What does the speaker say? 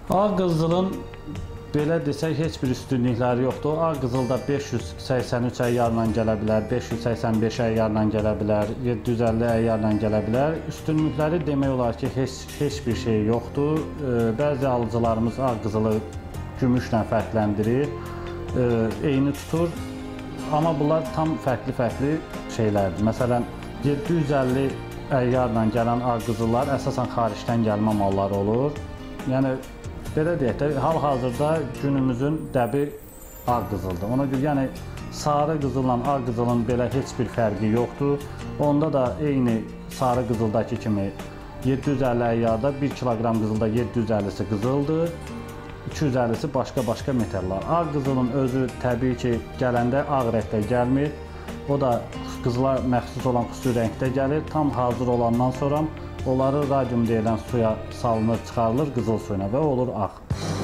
Ağ qızılın belə desək heç bir üstünlükləri yoxdur. Ağ qızılda 583 əyyarla gələ bilər, 585 əyyarla gələ bilər, 750 əyyarla gələ bilər. Üstünlükləri demək olar ki, heç bir şey yoxdur. Bəzi alıcılarımız ağ qızılı gümüşlə fərqləndirir, eyni tutur. Amma bunlar tam fərqli şeylərdir. Məsələn, 750 əyyarla gələn ağ qızıllar əsasən xaricdən gəlmə malları olur. Yəni belə deyək də, hal-hazırda günümüzün dəbi ağ qızıldır. Ona görə yəni sarı qızılla ağ qızılın belə heç bir fərqi yoxdur. Onda da eyni sarı qızıldakı kimi 750 əyyarda 1 kiloqram qızılda 750-si qızıldır, 250-si başqa metallar. Ağ qızılın özü təbii ki, gələndə ağ rəngdə gəlmir. O da qızıla məxsus olan xüsusi rəngdə gəlir. Tam hazır olandan sonra onları radium deyilən suya salınır, çıxarılır qızıl suyuna və olur ağ.